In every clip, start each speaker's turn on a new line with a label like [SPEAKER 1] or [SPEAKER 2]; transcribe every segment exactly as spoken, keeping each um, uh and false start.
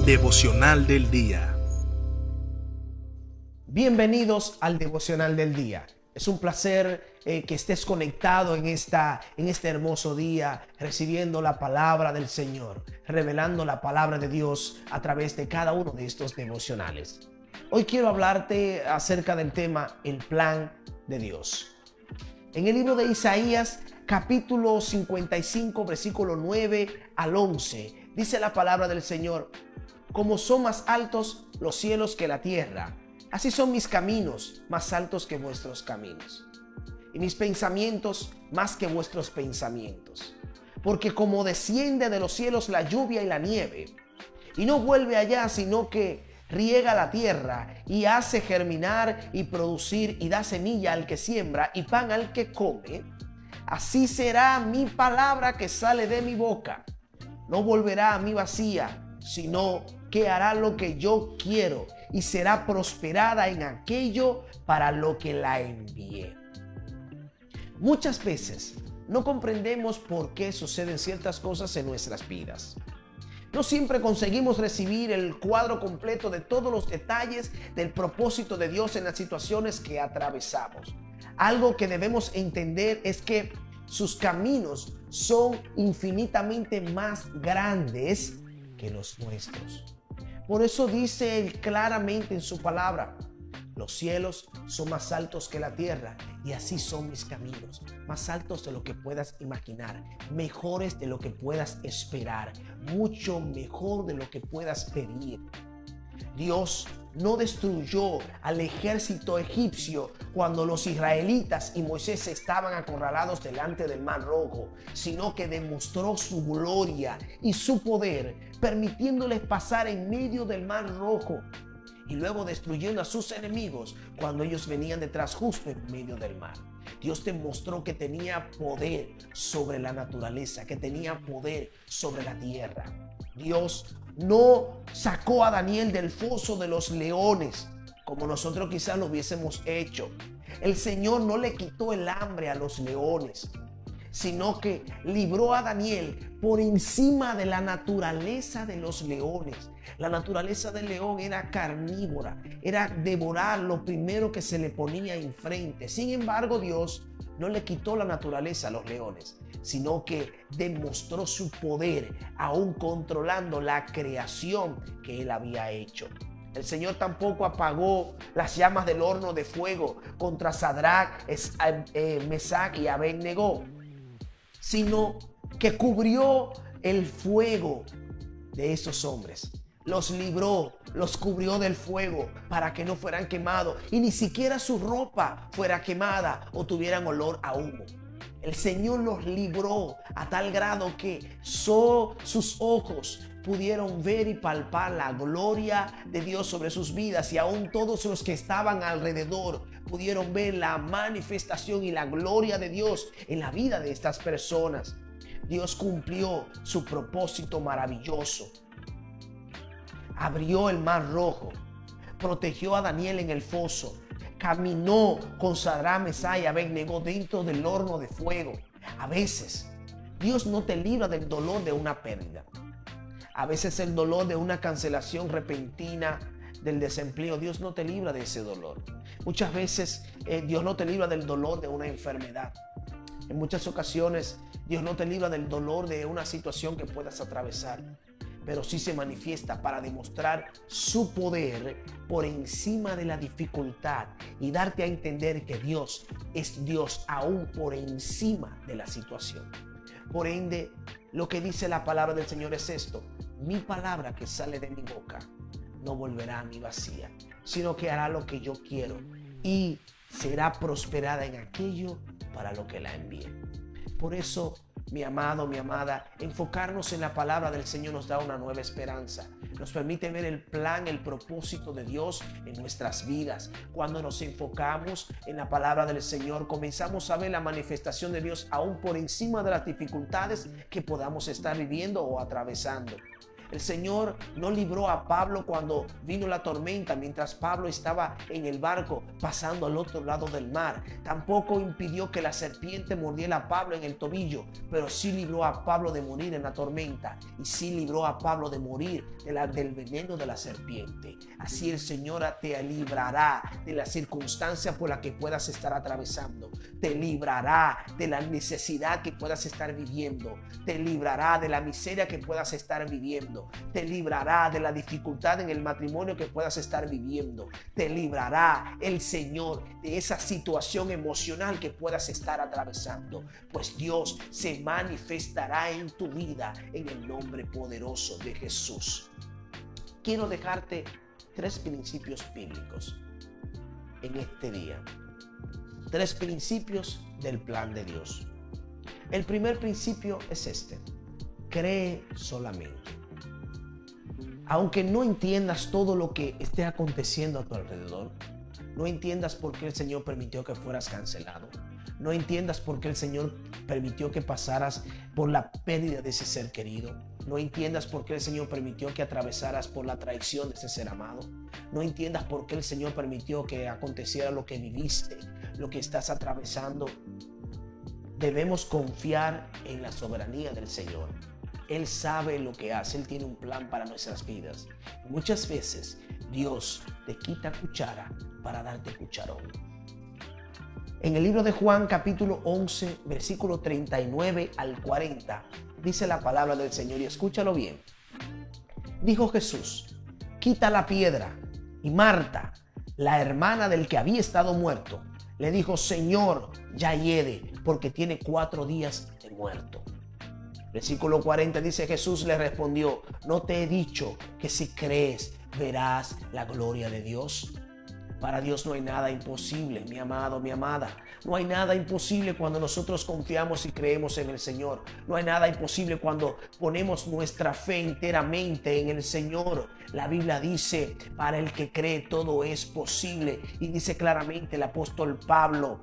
[SPEAKER 1] Devocional del día.
[SPEAKER 2] Bienvenidos al Devocional del día. Es un placer eh, que estés conectado en, esta, en este hermoso día, recibiendo la palabra del Señor, revelando la palabra de Dios a través de cada uno de estos devocionales. Hoy quiero hablarte acerca del tema el plan de Dios. En el libro de Isaías, capítulo cincuenta y cinco, versículo nueve al once, dice la palabra del Señor: como son más altos los cielos que la tierra, así son mis caminos más altos que vuestros caminos, y mis pensamientos más que vuestros pensamientos. Porque como desciende de los cielos la lluvia y la nieve, y no vuelve allá, sino que riega la tierra y hace germinar y producir y da semilla al que siembra y pan al que come, así será mi palabra que sale de mi boca. No volverá a mí vacía, sino que hará lo que yo quiero y será prosperada en aquello para lo que la envié. Muchas veces no comprendemos por qué suceden ciertas cosas en nuestras vidas. No siempre conseguimos recibir el cuadro completo de todos los detalles del propósito de Dios en las situaciones que atravesamos. Algo que debemos entender es que sus caminos son infinitamente más grandes que los nuestros. Por eso dice Él claramente en su palabra: los cielos son más altos que la tierra, y así son mis caminos, más altos de lo que puedas imaginar, mejores de lo que puedas esperar, mucho mejor de lo que puedas pedir. Dios no destruyó al ejército egipcio cuando los israelitas y Moisés estaban acorralados delante del Mar Rojo, sino que demostró su gloria y su poder, permitiéndoles pasar en medio del Mar Rojo y luego destruyendo a sus enemigos cuando ellos venían detrás justo en medio del mar. Dios demostró que tenía poder sobre la naturaleza, que tenía poder sobre la tierra. Dios no sacó a Daniel del foso de los leones como nosotros quizás lo hubiésemos hecho. El Señor no le quitó el hambre a los leones, sino que libró a Daniel por encima de la naturaleza de los leones. La naturaleza del león era carnívora, era devorar lo primero que se le ponía enfrente. Sin embargo, Dios no le quitó la naturaleza a los leones, sino que demostró su poder, aún controlando la creación que Él había hecho. El Señor tampoco apagó las llamas del horno de fuego contra Sadrach, Mesach y Abed-Nego, sino que cubrió el fuego de esos hombres. Los libró, los cubrió del fuego para que no fueran quemados y ni siquiera su ropa fuera quemada o tuvieran olor a humo. El Señor los libró a tal grado que solo sus ojos pudieron ver y palpar la gloria de Dios sobre sus vidas, y aún todos los que estaban alrededor pudieron ver la manifestación y la gloria de Dios en la vida de estas personas. Dios cumplió su propósito maravilloso. Abrió el Mar Rojo, protegió a Daniel en el foso, caminó con Sadrach, Mesach y Abed-Nego dentro del horno de fuego. A veces Dios no te libra del dolor de una pérdida. A veces el dolor de una cancelación repentina del desempleo, Dios no te libra de ese dolor. Muchas veces eh, Dios no te libra del dolor de una enfermedad. En muchas ocasiones Dios no te libra del dolor de una situación que puedas atravesar, pero sí se manifiesta para demostrar su poder por encima de la dificultad y darte a entender que Dios es Dios aún por encima de la situación. Por ende, lo que dice la palabra del Señor es esto: mi palabra que sale de mi boca no volverá a mí vacía, sino que hará lo que yo quiero y será prosperada en aquello para lo que la envíe. Por eso, mi amado, mi amada, enfocarnos en la palabra del Señor nos da una nueva esperanza. Nos permite ver el plan, el propósito de Dios en nuestras vidas. Cuando nos enfocamos en la palabra del Señor, comenzamos a ver la manifestación de Dios aún por encima de las dificultades que podamos estar viviendo o atravesando. El Señor no libró a Pablo cuando vino la tormenta, mientras Pablo estaba en el barco pasando al otro lado del mar. Tampoco impidió que la serpiente mordiera a Pablo en el tobillo, pero sí libró a Pablo de morir en la tormenta y sí libró a Pablo de morir de la, del veneno de la serpiente. Así el Señor te librará de la circunstancia por la que puedas estar atravesando. Te librará de la necesidad que puedas estar viviendo. Te librará de la miseria que puedas estar viviendo. Te librará de la dificultad en el matrimonio que puedas estar viviendo. Te librará el Señor de esa situación emocional que puedas estar atravesando. Pues Dios se manifestará en tu vida en el nombre poderoso de Jesús. Quiero dejarte tres principios bíblicos en este día. Tres principios del plan de Dios. El primer principio es este: cree solamente. Aunque no entiendas todo lo que esté aconteciendo a tu alrededor, no entiendas por qué el Señor permitió que fueras cancelado, no entiendas por qué el Señor permitió que pasaras por la pérdida de ese ser querido, no entiendas por qué el Señor permitió que atravesaras por la traición de ese ser amado, no entiendas por qué el Señor permitió que aconteciera lo que viviste, lo que estás atravesando. Debemos confiar en la soberanía del Señor. Él sabe lo que hace. Él tiene un plan para nuestras vidas. Muchas veces Dios te quita cuchara para darte cucharón. En el libro de Juan, capítulo once, versículo treinta y nueve al cuarenta, dice la palabra del Señor, y escúchalo bien. Dijo Jesús: quita la piedra. Y Marta, la hermana del que había estado muerto, le dijo: Señor, ya hiede, porque tiene cuatro días de muerto. Versículo cuarenta dice: Jesús le respondió: ¿no te he dicho que si crees verás la gloria de Dios? Para Dios no hay nada imposible, mi amado, mi amada. No hay nada imposible cuando nosotros confiamos y creemos en el Señor. No hay nada imposible cuando ponemos nuestra fe enteramente en el Señor. La Biblia dice: para el que cree todo es posible. Y dice claramente el apóstol Pablo: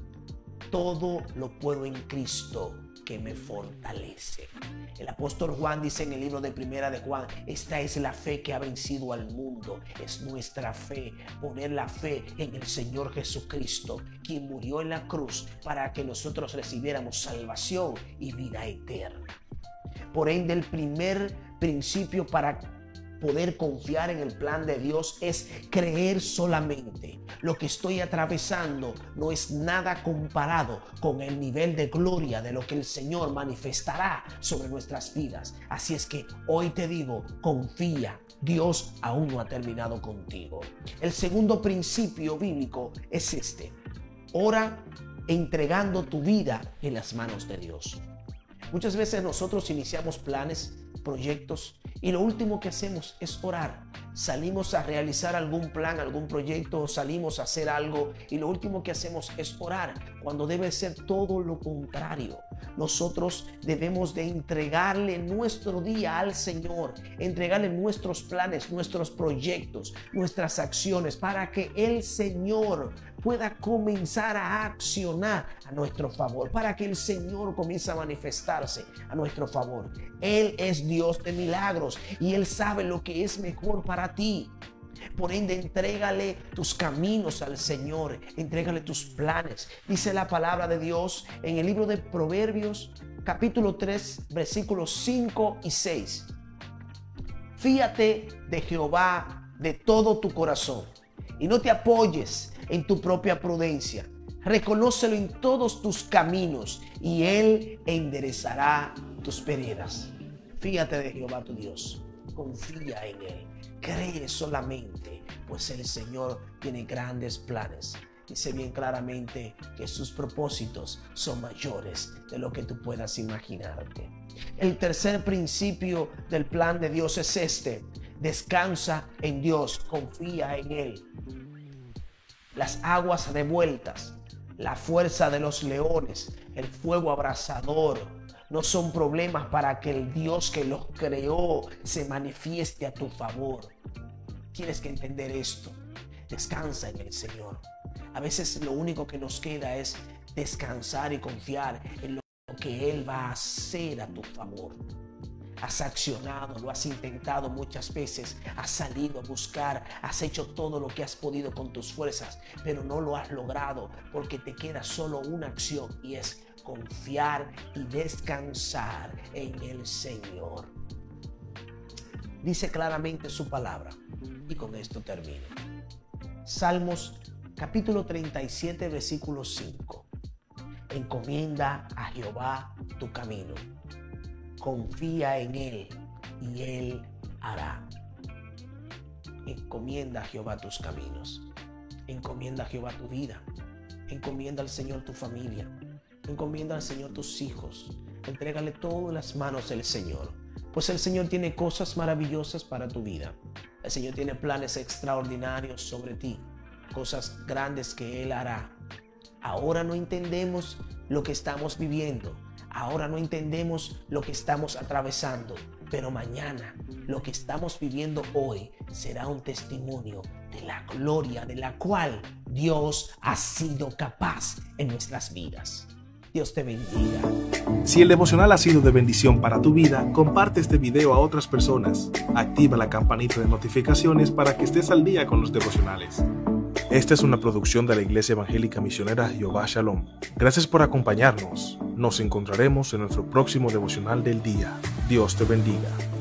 [SPEAKER 2] todo lo puedo en Cristo que me fortalece. El apóstol Juan dice en el libro de Primera de Juan: esta es la fe que ha vencido al mundo. Es nuestra fe, poner la fe en el Señor Jesucristo, quien murió en la cruz para que nosotros recibiéramos salvación y vida eterna. Por ende, el primer principio para poder confiar en el plan de Dios es creer solamente. Lo que estoy atravesando no es nada comparado con el nivel de gloria de lo que el Señor manifestará sobre nuestras vidas. Así es que hoy te digo: confía, Dios aún no ha terminado contigo. El segundo principio bíblico es este: ora entregando tu vida en las manos de Dios. Muchas veces nosotros iniciamos planes, proyectos, y lo último que hacemos es orar. Salimos a realizar algún plan, algún proyecto, o salimos a hacer algo, y lo último que hacemos es orar, cuando debe ser todo lo contrario. Nosotros debemos de entregarle nuestro día al Señor, entregarle nuestros planes, nuestros proyectos, nuestras acciones, para que el Señor pueda comenzar a accionar a nuestro favor, para que el Señor comience a manifestarse a nuestro favor. Él es Dios de milagros y Él sabe lo que es mejor para ti. Por ende, entrégale tus caminos al Señor, entrégale tus planes. Dice la palabra de Dios en el libro de Proverbios, capítulo tres, versículos cinco y seis. Fíate de Jehová de todo tu corazón y no te apoyes en tu propia prudencia. Reconócelo en todos tus caminos y Él enderezará tus veredas. Fíate de Jehová tu Dios, confía en Él, cree solamente, pues el Señor tiene grandes planes. Dice bien claramente que sus propósitos son mayores de lo que tú puedas imaginarte. El tercer principio del plan de Dios es este: descansa en Dios, confía en Él. Las aguas revueltas, la fuerza de los leones, el fuego abrasador, no son problemas para que el Dios que los creó se manifieste a tu favor. Tienes que entender esto. Descansa en el Señor. A veces lo único que nos queda es descansar y confiar en lo que Él va a hacer a tu favor. has accionado, lo has intentado muchas veces, has salido a buscar, has hecho todo lo que has podido con tus fuerzas, pero no lo has logrado porque te queda solo una acción y es confiar y descansar en el Señor. Dice claramente su palabra, y con esto termino. Salmos capítulo treinta y siete, versículo cinco. Encomienda a Jehová tu camino. Confía en Él y Él hará. Encomienda a Jehová tus caminos. Encomienda a Jehová tu vida. Encomienda al Señor tu familia. Encomienda al Señor tus hijos. Entrégale todo en las manos del Señor. Pues el Señor tiene cosas maravillosas para tu vida. El Señor tiene planes extraordinarios sobre ti. Cosas grandes que Él hará. Ahora no entendemos lo que estamos viviendo. Ahora no entendemos lo que estamos atravesando. Pero mañana, lo que estamos viviendo hoy será un testimonio de la gloria de la cual Dios ha sido capaz en nuestras vidas. Dios te bendiga.
[SPEAKER 1] Si el devocional ha sido de bendición para tu vida, comparte este video a otras personas. Activa la campanita de notificaciones para que estés al día con los devocionales. Esta es una producción de la Iglesia Evangélica Misionera Jehová Shalom. Gracias por acompañarnos. Nos encontraremos en nuestro próximo devocional del día. Dios te bendiga.